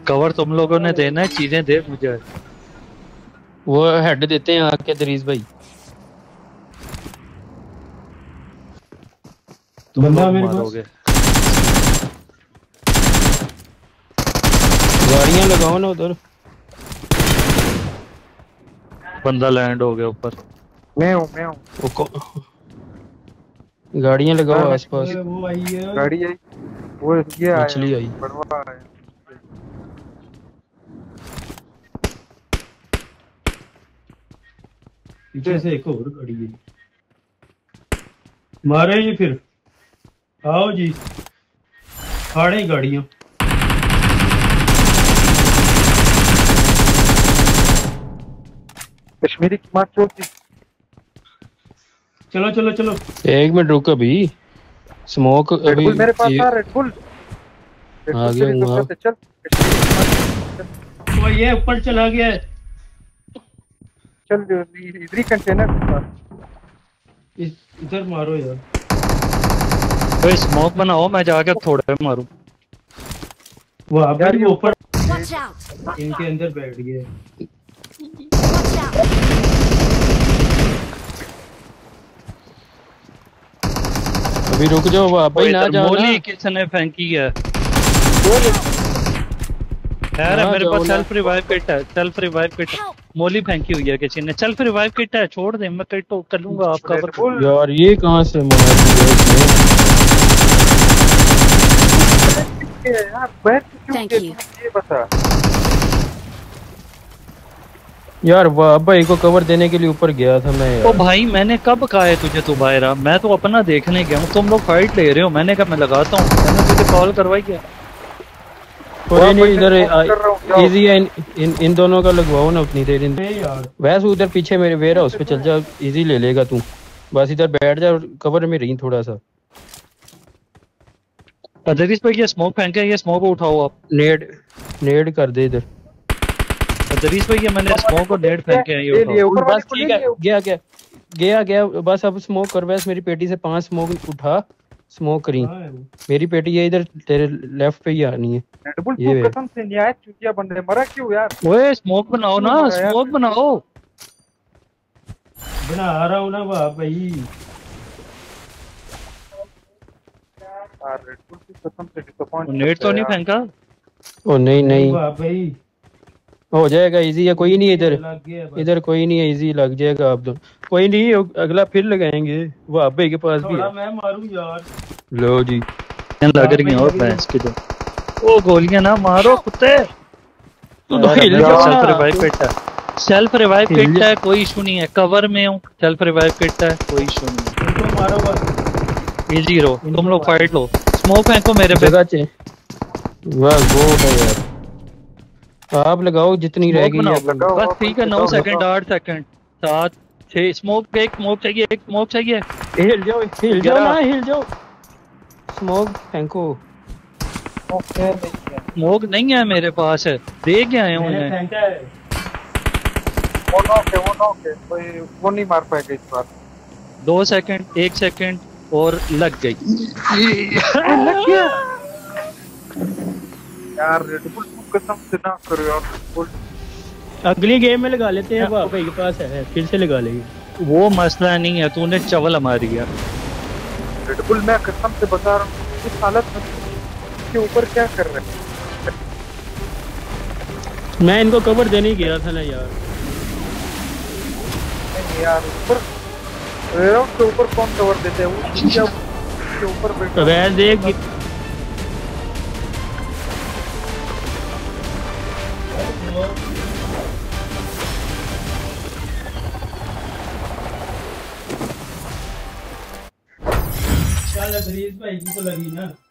Cover तुम लोगों ने देना है, चीजें दे मुझे। वो हेड देते हैं आके दरीज भाई। तुम बंदा लोग मेरे पास। मारोगे। गाड़ियां लगाओ ना उधर। बंदा लैंड हो गया ऊपर। मैं हूँ गाड़ियां लगाओ सर। आसपास। वो आई है। गाड़ी आई, वो ये आया, मछली आई। बड़वा आया। पीछे से एक और गाड़ी है। मारे जी फिर। आओ जी, फाड़े गाड़ियां। कश्मीरी की माँ चौथी। चलो चलो चलो। एक मिनट रुक अभी। स्मोक अभी रेडबुल मेरे पास आ, रेडबुल आ गया तेरी हूँ। तरफ से चल। कश्मीरी की माँ वो ये ऊपर चला गया है। चल, इधर ही कंटेनर के पास। इधर मारो यार। कोई स्मोक बनाओ, मैं जाके थोड़े मारूं। वो आप यार, ये ऊपर Watch out! इनके अंदर बैठ गए। Watch out! अभी रुक जाओ वहाँ भाई, ना जाओ ना। मोली किसने फेंकी है? यार ना मेरे जाओ पास ना। सेल्फ रिवाइव किट है, सेल्फ रिवाइव किट। मोली फेंकी हुई है किसी ने, सेल्फ रिवाइव किट है, छोड़ दे, मैं किट तो कर लूंगा। आप कवर रेडबुल यार ये कहाँ से मार दिया इसने? यार, बैठ क्यों Thank गया you. तू, ये बता। यार वाह भाई को कवर देने के लिए ऊपर गया था मैं तो यार। भाई मैंने कब कहा है तुझे तू बाहर आ? मैं तो अपना देखने गया हूँ, तुम लोग फाइट ले रहे हो। मैंने कहा मैं लगाता हूँ, मैंने तुझे कॉल करवाई क्या? कोई नहीं, इधर कर रहा हूँ, जाओ। इजी है। इन दोनों का लगवाओ ना उतनी देर। यार वैसे उधर पीछे मेरे वेयर हाउस पे चल जा, इजी ले लेगा तू। बस इधर बैठ जा और कवर में रही थोड़ा सा। अदरीस पे ये स्मोक फेंके, ये स्मोक उठाओ आप। नेड कर दे इधर। अदरीस पे ये मैंने स्मोक और नेट फेंके हैं, ये ले लिए, उठाओ। ऊपर वाले बस को ले ठीक है, लिए। गया बस। अब स्मोक कर, बस मेरी पेटी से 5 स्मोक उठा। स्मोक करी मेरी पेटी है इधर तेरे लेफ्ट पे ही आनी है। रेडबुल ये तू कसम से न्याय चुतिया बंदे, मरा क्यों यार? ओए स्मोक बनाओ ना, स्मोक बनाओ। बना रहा हूँ ना वाह भाई। यार रेडबुल की कसम से डिसअपॉइंट। नेट तो नहीं फेंका? ओ नहीं वाह भाई। हो जाएगा इजी है, कोई नहीं इधर। लग गया बस। इधर कोई नहीं है, इजी लग जाएगा। आप दोनों कोई नहीं, अगला फिर लगाएंगे। वो अब्बे के पास भी थोड़ा है। मैं मारूं यार। लो जी। लग रही है और भैंस की तो। ओ गोलियां ना मारो कुत्ते। हिल जाओ सेल्फ ना। रिवाइव किट है, सेल्फ रिवाइव हिल किट जा। है, कोई इशू नहीं है। कवर में हूँ, सेल्फ रिवाइव किट है, कोई इशू नहीं है। इनको मारो बस। इजी रो, तुम लोग फाइट लो। स्मोक फेंको मेरे पे। जगह चे वाह गोट है यार। आप लगाओ जितनी रह स्मोक गई बनाओ है। बस, ठीक है। 9 सेकंड, 8 सेकंड, 7 6 स्मोक। एक स्मोक चाहिए, एक स्मोक चाहिए। हिल जाओ ना, हिल जाओ। स्मोक फेंको। स्मोक नहीं है मेरे पास, दे के आए हूँ मैंने उन्हें। फेंका है। वो नॉक है, वो नहीं मार पाएगा इस बार। 2 सेकंड, 1 सेकंड और लग गई। लग गया यार। रेडबुल तू कसम से ना करो यार रेडबुल। अगली गेम में लगा लेते हैं। भाई के पास है, फिर से लगा लेंगे। वो मसला नहीं है, तूने चवल मारी है। रेडबुल मैं कसम से बता रहा हूँ, इस हालत में के ऊपर क्या कर रहे हैं? मैं इनको कवर देने ही गया था ना यार। नहीं यार, ऊपर रेराउंड के ऊपर कौन कवर देते हैं? वो चीज़ के ऊपर बैठा वैसे देख चल अदरीस भाई की तो लगी ना।